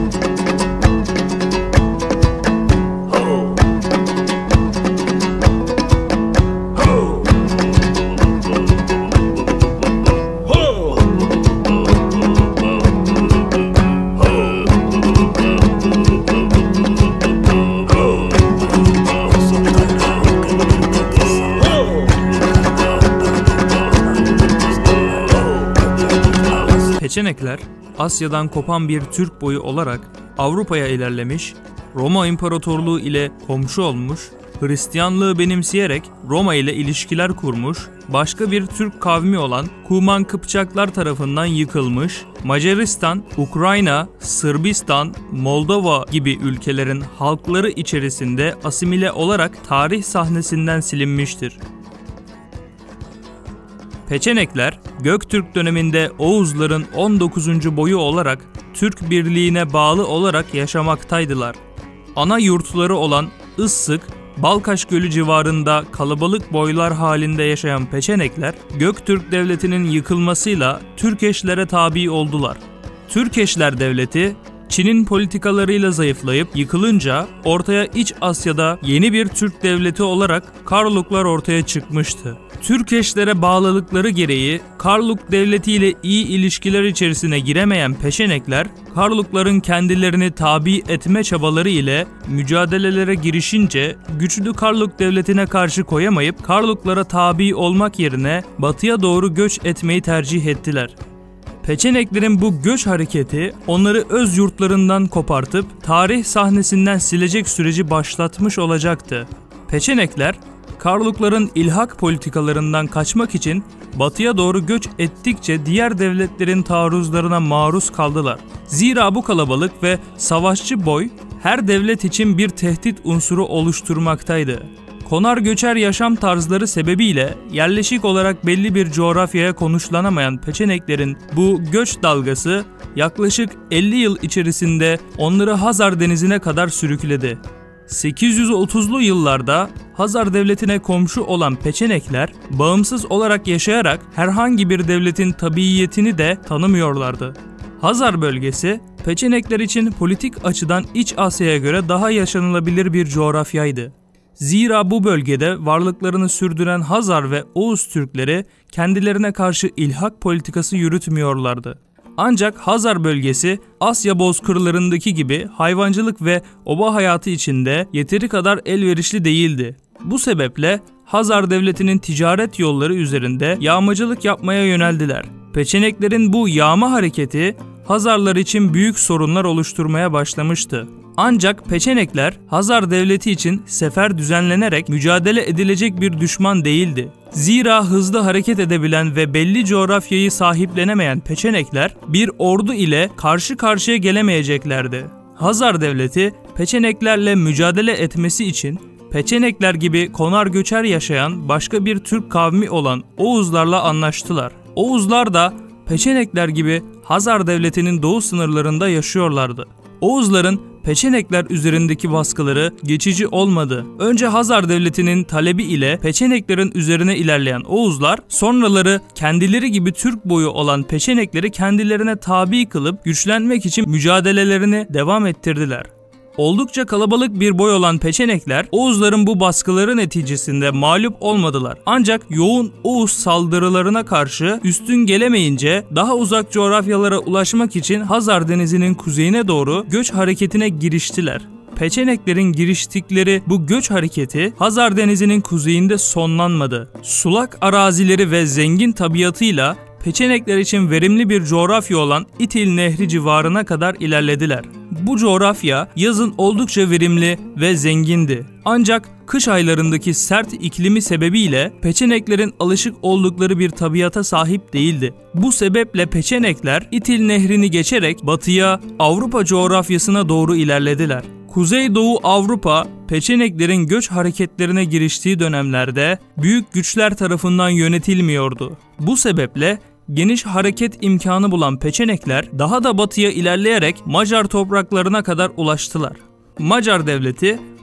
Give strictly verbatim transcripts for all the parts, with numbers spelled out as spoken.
Peçenekler, Asya'dan kopan bir Türk boyu olarak Avrupa'ya ilerlemiş, Roma İmparatorluğu ile komşu olmuş, Hristiyanlığı benimseyerek Roma ile ilişkiler kurmuş, başka bir Türk kavmi olan Kuman Kıpçaklar tarafından yıkılmış, Macaristan, Ukrayna, Sırbistan, Moldova gibi ülkelerin halkları içerisinde asimile olarak tarih sahnesinden silinmiştir. Peçenekler, Göktürk döneminde Oğuzların on dokuzuncu boyu olarak Türk birliğine bağlı olarak yaşamaktaydılar. Ana yurtları olan Issık, Balkaş Gölü civarında kalabalık boylar halinde yaşayan Peçenekler, Göktürk Devleti'nin yıkılmasıyla Türkeşlere tabi oldular. Türkeşler Devleti, Çin'in politikalarıyla zayıflayıp yıkılınca ortaya İç Asya'da yeni bir Türk devleti olarak Karluklar ortaya çıkmıştı. Türkeşlere bağlılıkları gereği Karluk Devleti ile iyi ilişkiler içerisine giremeyen Peçenekler, Karlukların kendilerini tabi etme çabaları ile mücadelelere girişince güçlü Karluk Devleti'ne karşı koyamayıp Karluklara tabi olmak yerine batıya doğru göç etmeyi tercih ettiler. Peçeneklerin bu göç hareketi onları öz yurtlarından kopartıp tarih sahnesinden silecek süreci başlatmış olacaktı. Peçenekler, Karlukların ilhak politikalarından kaçmak için batıya doğru göç ettikçe diğer devletlerin taarruzlarına maruz kaldılar. Zira bu kalabalık ve savaşçı boy her devlet için bir tehdit unsuru oluşturmaktaydı. Konar göçer yaşam tarzları sebebiyle yerleşik olarak belli bir coğrafyaya konuşlanamayan Peçeneklerin bu göç dalgası yaklaşık elli yıl içerisinde onları Hazar Denizi'ne kadar sürükledi. sekiz yüz otuzlu yıllarda Hazar Devleti'ne komşu olan Peçenekler bağımsız olarak yaşayarak herhangi bir devletin tabiiyetini de tanımıyorlardı. Hazar bölgesi Peçenekler için politik açıdan İç Asya'ya göre daha yaşanılabilir bir coğrafyaydı. Zira bu bölgede varlıklarını sürdüren Hazar ve Oğuz Türkleri kendilerine karşı ilhak politikası yürütmüyorlardı. Ancak Hazar bölgesi Asya bozkırlarındaki gibi hayvancılık ve oba hayatı içinde yeteri kadar elverişli değildi. Bu sebeple Hazar Devleti'nin ticaret yolları üzerinde yağmacılık yapmaya yöneldiler. Peçeneklerin bu yağma hareketi Hazarlar için büyük sorunlar oluşturmaya başlamıştı. Ancak Peçenekler Hazar Devleti için sefer düzenlenerek mücadele edilecek bir düşman değildi. Zira hızlı hareket edebilen ve belli coğrafyayı sahiplenemeyen Peçenekler bir ordu ile karşı karşıya gelemeyeceklerdi. Hazar Devleti Peçeneklerle mücadele etmesi için Peçenekler gibi konar göçer yaşayan başka bir Türk kavmi olan Oğuzlarla anlaştılar. Oğuzlar da Peçenekler gibi Hazar Devleti'nin doğu sınırlarında yaşıyorlardı. Oğuzların Peçenekler üzerindeki baskıları geçici olmadı. Önce Hazar Devleti'nin talebi ile Peçeneklerin üzerine ilerleyen Oğuzlar, sonraları kendileri gibi Türk boyu olan Peçenekleri kendilerine tabi kılıp güçlenmek için mücadelelerini devam ettirdiler. Oldukça kalabalık bir boy olan Peçenekler, Oğuzların bu baskıları neticesinde mağlup olmadılar. Ancak yoğun Oğuz saldırılarına karşı üstün gelemeyince daha uzak coğrafyalara ulaşmak için Hazar Denizi'nin kuzeyine doğru göç hareketine giriştiler. Peçeneklerin giriştikleri bu göç hareketi Hazar Denizi'nin kuzeyinde sonlanmadı. Sulak arazileri ve zengin tabiatıyla Peçenekler için verimli bir coğrafya olan İtil Nehri civarına kadar ilerlediler. Bu coğrafya yazın oldukça verimli ve zengindi. Ancak kış aylarındaki sert iklimi sebebiyle Peçeneklerin alışık oldukları bir tabiata sahip değildi. Bu sebeple Peçenekler İtil Nehri'ni geçerek batıya, Avrupa coğrafyasına doğru ilerlediler. Kuzeydoğu Avrupa, Peçeneklerin göç hareketlerine giriştiği dönemlerde büyük güçler tarafından yönetilmiyordu. Bu sebeple geniş hareket imkanı bulan Peçenekler daha da batıya ilerleyerek Macar topraklarına kadar ulaştılar. Macar Devleti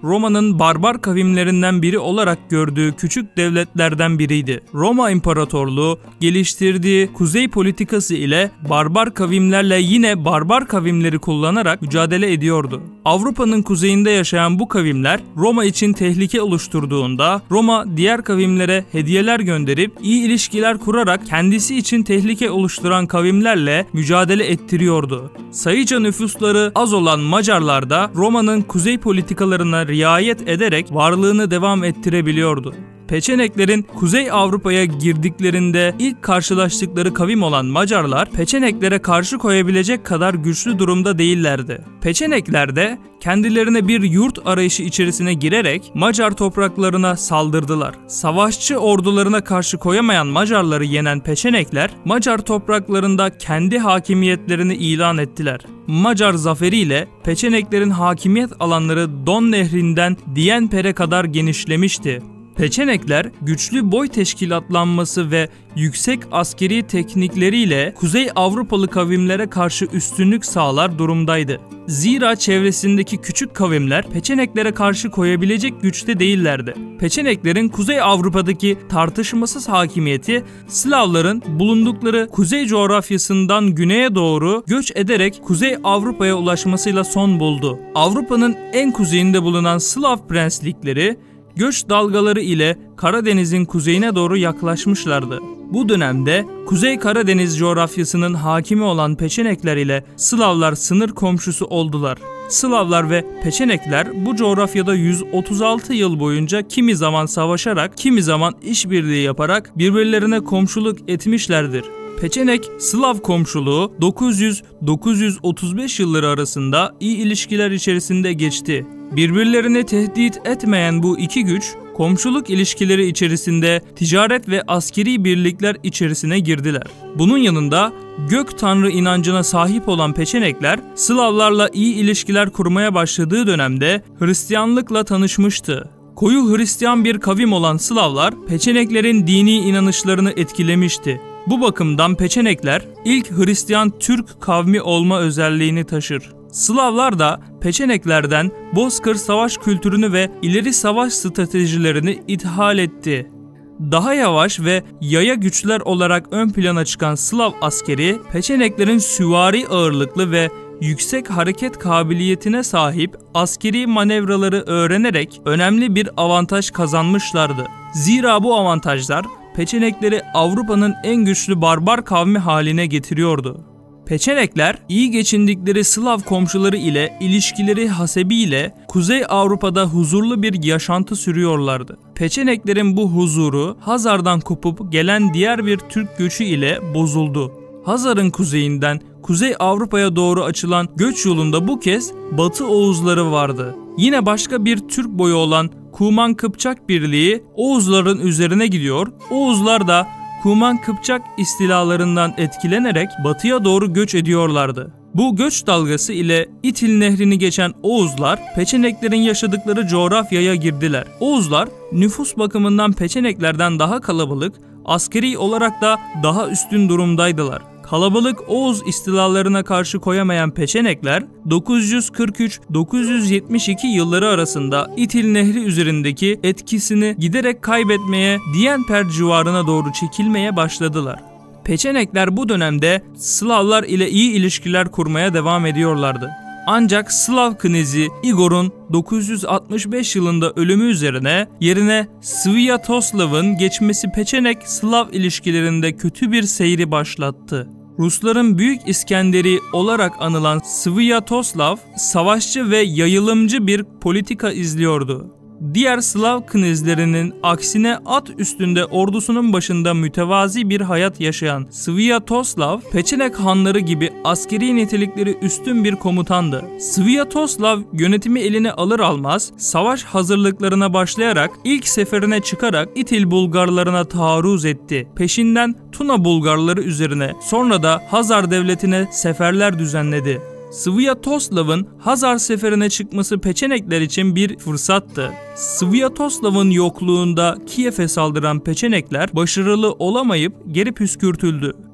Roma'nın barbar kavimlerinden biri olarak gördüğü küçük devletlerden biriydi. Roma İmparatorluğu geliştirdiği kuzey politikası ile barbar kavimlerle yine barbar kavimleri kullanarak mücadele ediyordu. Avrupa'nın kuzeyinde yaşayan bu kavimler Roma için tehlike oluşturduğunda Roma diğer kavimlere hediyeler gönderip iyi ilişkiler kurarak kendisi için tehlike oluşturan kavimlerle mücadele ettiriyordu. Sayıca nüfusları az olan Macarlar da Roma'nın kuzey politikalarına riayet ederek varlığını devam ettirebiliyordu. Peçeneklerin Kuzey Avrupa'ya girdiklerinde ilk karşılaştıkları kavim olan Macarlar, Peçeneklere karşı koyabilecek kadar güçlü durumda değillerdi. Peçenekler de kendilerine bir yurt arayışı içerisine girerek Macar topraklarına saldırdılar. Savaşçı ordularına karşı koyamayan Macarları yenen Peçenekler, Macar topraklarında kendi hakimiyetlerini ilan ettiler. Macar zaferiyle Peçeneklerin hakimiyet alanları Don Nehri'nden Dieper'e kadar genişlemişti. Peçenekler güçlü boy teşkilatlanması ve yüksek askeri teknikleriyle Kuzey Avrupalı kavimlere karşı üstünlük sağlar durumdaydı. Zira çevresindeki küçük kavimler Peçeneklere karşı koyabilecek güçte değillerdi. Peçeneklerin Kuzey Avrupa'daki tartışmasız hakimiyeti Slavların bulundukları kuzey coğrafyasından güneye doğru göç ederek Kuzey Avrupa'ya ulaşmasıyla son buldu. Avrupa'nın en kuzeyinde bulunan Slav prenslikleri göç dalgaları ile Karadeniz'in kuzeyine doğru yaklaşmışlardı. Bu dönemde Kuzey Karadeniz coğrafyasının hakimi olan Peçenekler ile Slavlar sınır komşusu oldular. Slavlar ve Peçenekler bu coğrafyada yüz otuz altı yıl boyunca kimi zaman savaşarak, kimi zaman işbirliği yaparak birbirlerine komşuluk etmişlerdir. Peçenek-Slav komşuluğu dokuz yüz dokuz yüz otuz beş yılları arasında iyi ilişkiler içerisinde geçti. Birbirlerini tehdit etmeyen bu iki güç, komşuluk ilişkileri içerisinde ticaret ve askeri birlikler içerisine girdiler. Bunun yanında gök tanrı inancına sahip olan Peçenekler, Slavlarla iyi ilişkiler kurmaya başladığı dönemde Hristiyanlıkla tanışmıştı. Koyu Hristiyan bir kavim olan Slavlar, Peçeneklerin dini inanışlarını etkilemişti. Bu bakımdan Peçenekler ilk Hristiyan Türk kavmi olma özelliğini taşır. Slavlar da Peçeneklerden bozkır savaş kültürünü ve ileri savaş stratejilerini ithal etti. Daha yavaş ve yaya güçler olarak ön plana çıkan Slav askeri, Peçeneklerin süvari ağırlıklı ve yüksek hareket kabiliyetine sahip askeri manevraları öğrenerek önemli bir avantaj kazanmışlardı. Zira bu avantajlar Peçenekleri Avrupa'nın en güçlü barbar kavmi haline getiriyordu. Peçenekler iyi geçindikleri Slav komşuları ile ilişkileri hasebiyle Kuzey Avrupa'da huzurlu bir yaşantı sürüyorlardı. Peçeneklerin bu huzuru Hazar'dan kopup gelen diğer bir Türk göçü ile bozuldu. Hazar'ın kuzeyinden Kuzey Avrupa'ya doğru açılan göç yolunda bu kez Batı Oğuzları vardı. Yine başka bir Türk boyu olan Kuman Kıpçak Birliği Oğuzların üzerine gidiyor. Oğuzlar da Kuman Kıpçak istilalarından etkilenerek batıya doğru göç ediyorlardı. Bu göç dalgası ile İtil Nehri'ni geçen Oğuzlar Peçeneklerin yaşadıkları coğrafyaya girdiler. Oğuzlar nüfus bakımından Peçeneklerden daha kalabalık, askeri olarak da daha üstün durumdaydılar. Kalabalık Oğuz istilalarına karşı koyamayan Peçenekler dokuz yüz kırk üç dokuz yüz yetmiş iki yılları arasında İtil Nehri üzerindeki etkisini giderek kaybetmeye, Dieper civarına doğru çekilmeye başladılar. Peçenekler bu dönemde Slavlar ile iyi ilişkiler kurmaya devam ediyorlardı. Ancak Slav knezi Igor'un dokuz yüz altmış beş yılında ölümü üzerine yerine Sviatoslav'ın geçmesi Peçenek-Slav ilişkilerinde kötü bir seyri başlattı. Rusların Büyük İskenderi olarak anılan Sviatoslav, savaşçı ve yayılımcı bir politika izliyordu. Diğer Slav knezlerinin aksine at üstünde ordusunun başında mütevazi bir hayat yaşayan Sviatoslav, Peçenek hanları gibi askeri nitelikleri üstün bir komutandı. Sviatoslav yönetimi eline alır almaz savaş hazırlıklarına başlayarak ilk seferine çıkarak İtil Bulgarlarına taarruz etti. Peşinden Tuna Bulgarları üzerine, sonra da Hazar devletine seferler düzenledi. Sviatoslav'ın Hazar seferine çıkması Peçenekler için bir fırsattı. Sviatoslav'ın yokluğunda Kiev'e saldıran Peçenekler başarılı olamayıp geri püskürtüldü.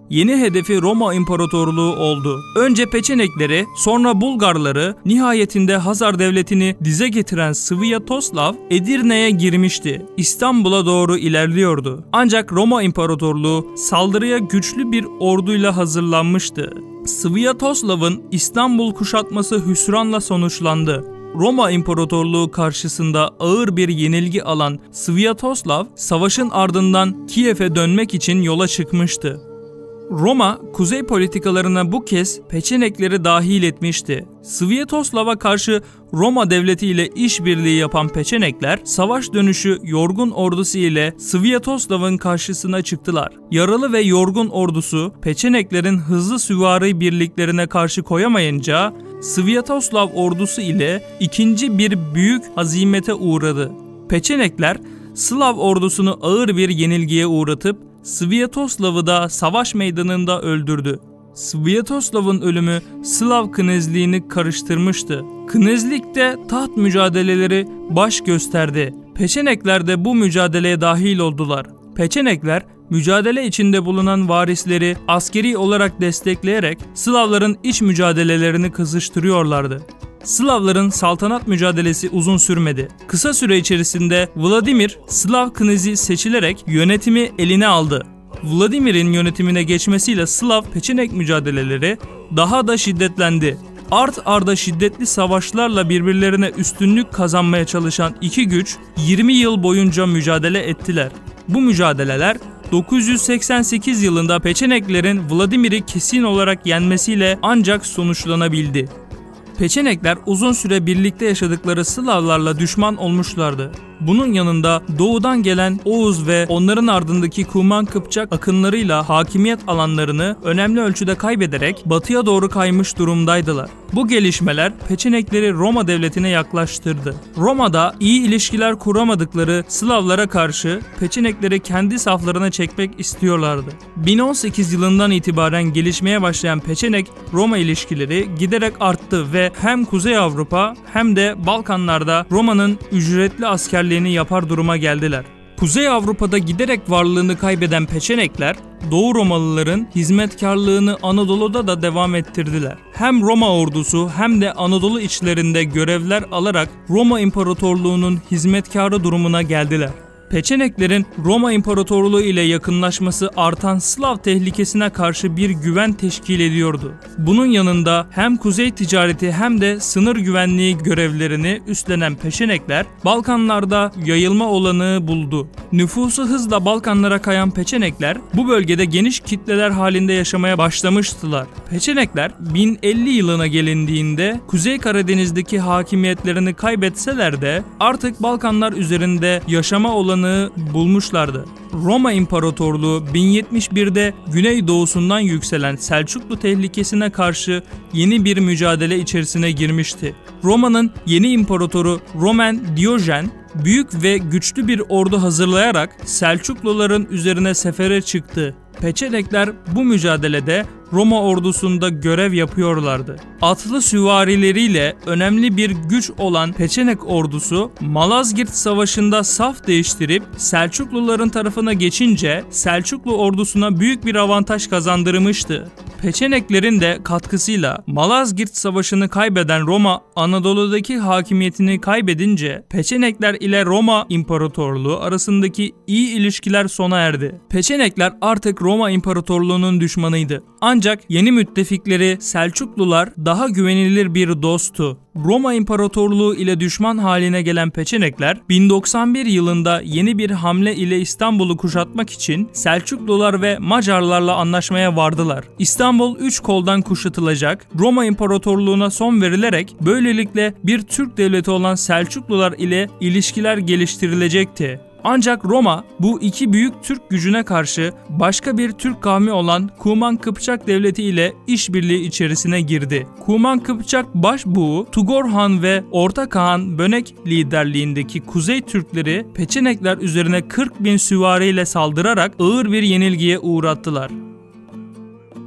Yeni hedefi Roma İmparatorluğu oldu. Önce Peçenekleri, sonra Bulgarları, nihayetinde Hazar Devleti'ni dize getiren Sviatoslav Edirne'ye girmişti. İstanbul'a doğru ilerliyordu. Ancak Roma İmparatorluğu saldırıya güçlü bir orduyla hazırlanmıştı. Sviatoslav'ın İstanbul kuşatması hüsranla sonuçlandı. Roma İmparatorluğu karşısında ağır bir yenilgi alan Sviatoslav, savaşın ardından Kiev'e dönmek için yola çıkmıştı. Roma, kuzey politikalarına bu kez Peçenekleri dahil etmişti. Sviatoslav'a karşı Roma devleti ile işbirliği yapan Peçenekler, savaş dönüşü yorgun ordusu ile Sviatoslav'ın karşısına çıktılar. Yaralı ve yorgun ordusu, Peçeneklerin hızlı süvari birliklerine karşı koyamayınca, Sviatoslav ordusu ile ikinci bir büyük hazimete uğradı. Peçenekler, Slav ordusunu ağır bir yenilgiye uğratıp, Sviatoslav'ı da savaş meydanında öldürdü. Sviatoslav'ın ölümü Slav knezliğini karıştırmıştı. Knezlikte taht mücadeleleri baş gösterdi. Peçenekler de bu mücadeleye dahil oldular. Peçenekler, mücadele içinde bulunan varisleri askeri olarak destekleyerek Slavların iç mücadelelerini kızıştırıyorlardı. Slavların saltanat mücadelesi uzun sürmedi. Kısa süre içerisinde Vladimir, Slav knezi seçilerek yönetimi eline aldı. Vladimir'in yönetimine geçmesiyle Slav Peçenek mücadeleleri daha da şiddetlendi. Art arda şiddetli savaşlarla birbirlerine üstünlük kazanmaya çalışan iki güç yirmi yıl boyunca mücadele ettiler. Bu mücadeleler dokuz yüz seksen sekiz yılında Peçeneklerin Vladimir'i kesin olarak yenmesiyle ancak sonuçlanabildi. Peçenekler uzun süre birlikte yaşadıkları Slavlarla düşman olmuşlardı. Bunun yanında doğudan gelen Oğuz ve onların ardındaki Kuman Kıpçak akınlarıyla hakimiyet alanlarını önemli ölçüde kaybederek batıya doğru kaymış durumdaydılar. Bu gelişmeler Peçenekleri Roma devletine yaklaştırdı. Roma'da iyi ilişkiler kuramadıkları Slavlara karşı Peçenekleri kendi saflarına çekmek istiyorlardı. bin on sekiz yılından itibaren gelişmeye başlayan Peçenek-Roma ilişkileri giderek arttı ve hem Kuzey Avrupa hem de Balkanlarda Roma'nın ücretli askerliğini yapar duruma geldiler. Kuzey Avrupa'da giderek varlığını kaybeden Peçenekler, Doğu Romalıların hizmetkarlığını Anadolu'da da devam ettirdiler. Hem Roma ordusu hem de Anadolu içlerinde görevler alarak Roma İmparatorluğu'nun hizmetkarı durumuna geldiler. Peçeneklerin Roma İmparatorluğu ile yakınlaşması artan Slav tehlikesine karşı bir güven teşkil ediyordu. Bunun yanında hem kuzey ticareti hem de sınır güvenliği görevlerini üstlenen Peçenekler Balkanlarda yayılma olanağı buldu. Nüfusu hızla Balkanlara kayan Peçenekler bu bölgede geniş kitleler halinde yaşamaya başlamıştılar. Peçenekler bin elli yılına gelindiğinde Kuzey Karadeniz'deki hakimiyetlerini kaybetseler de artık Balkanlar üzerinde yaşama olanağı bulmuşlardı. Roma İmparatorluğu bin yetmiş birde güneydoğusundan yükselen Selçuklu tehlikesine karşı yeni bir mücadele içerisine girmişti. Roma'nın yeni imparatoru Roman Diyojen büyük ve güçlü bir ordu hazırlayarak Selçukluların üzerine sefere çıktı. Peçenekler bu mücadelede Roma ordusunda görev yapıyorlardı. Atlı süvarileriyle önemli bir güç olan Peçenek ordusu Malazgirt Savaşı'nda saf değiştirip Selçukluların tarafına geçince Selçuklu ordusuna büyük bir avantaj kazandırmıştı. Peçeneklerin de katkısıyla Malazgirt Savaşı'nı kaybeden Roma Anadolu'daki hakimiyetini kaybedince Peçenekler ile Roma İmparatorluğu arasındaki iyi ilişkiler sona erdi. Peçenekler artık Roma İmparatorluğu'nun düşmanıydı. Ancak yeni müttefikleri Selçuklular daha güvenilir bir dosttu. Roma İmparatorluğu ile düşman haline gelen Peçenekler bin doksan bir yılında yeni bir hamle ile İstanbul'u kuşatmak için Selçuklular ve Macarlarla anlaşmaya vardılar. İstanbul üç koldan kuşatılacak, Roma İmparatorluğu'na son verilerek böylelikle bir Türk devleti olan Selçuklular ile ilişkiler geliştirilecekti. Ancak Roma bu iki büyük Türk gücüne karşı başka bir Türk kavmi olan Kuman Kıpçak devleti ile işbirliği içerisine girdi. Kuman Kıpçak başbuğu Tugor Han ve Orta Kağan Bönek liderliğindeki Kuzey Türkleri Peçenekler üzerine kırk bin süvariyle saldırarak ağır bir yenilgiye uğrattılar.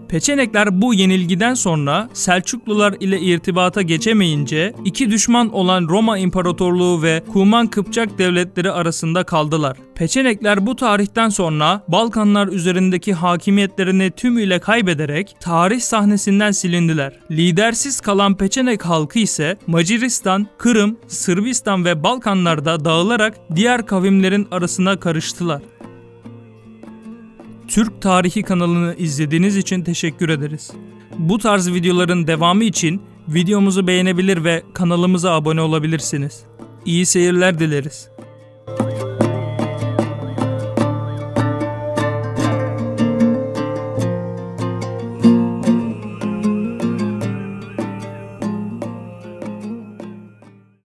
Peçenekler bu yenilgiden sonra Selçuklular ile irtibata geçemeyince iki düşman olan Roma İmparatorluğu ve Kuman Kıpçak devletleri arasında kaldılar. Peçenekler bu tarihten sonra Balkanlar üzerindeki hakimiyetlerini tümüyle kaybederek tarih sahnesinden silindiler. Lidersiz kalan Peçenek halkı ise Macaristan, Kırım, Sırbistan ve Balkanlarda dağılarak diğer kavimlerin arasına karıştılar. Türk Tarihi kanalını izlediğiniz için teşekkür ederiz. Bu tarz videoların devamı için videomuzu beğenebilir ve kanalımıza abone olabilirsiniz. İyi seyirler dileriz.